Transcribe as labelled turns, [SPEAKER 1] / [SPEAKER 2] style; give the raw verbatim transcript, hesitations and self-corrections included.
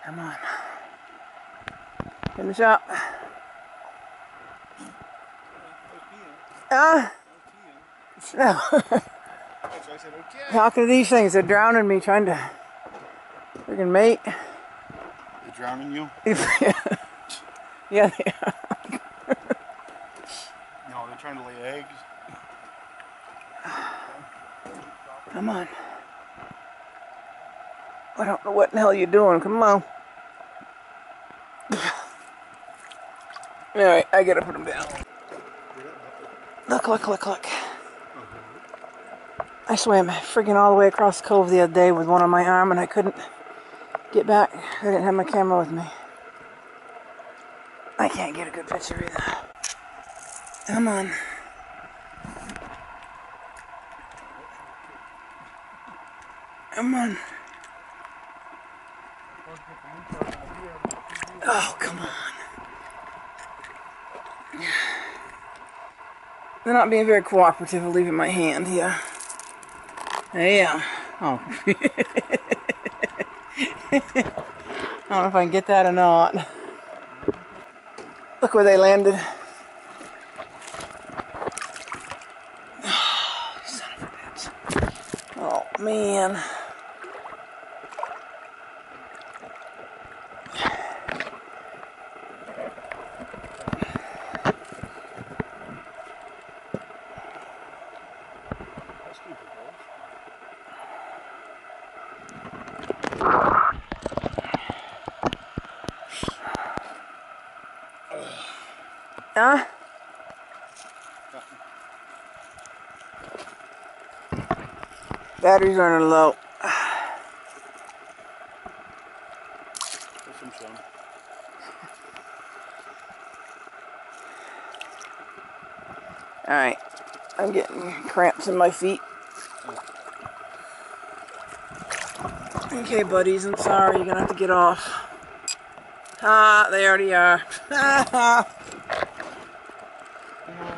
[SPEAKER 1] Come on. Finish up. Ah. No. Talking to these things, they're drowning me, trying to freaking mate.
[SPEAKER 2] They're drowning you?
[SPEAKER 1] Yeah, they are.
[SPEAKER 2] No, they're trying to lay eggs.
[SPEAKER 1] Come on. I don't know what the hell you're doing. Come on. Alright, I gotta put them down. Look, look, look, look. I swam freaking all the way across the cove the other day with one on my arm and I couldn't get back. I didn't have my camera with me. I can't get a good picture either. Come on. Come on. Oh, come on. They're not being very cooperative of leaving my hand here. Yeah. Oh. I don't know if I can get that or not. Look where they landed. Oh, son of a bitch. Oh, man. Huh? Battery's running low.
[SPEAKER 2] Some sun.
[SPEAKER 1] Alright. I'm getting cramps in my feet. Okay, buddies, I'm sorry. You're gonna have to get off. Ah, they already are.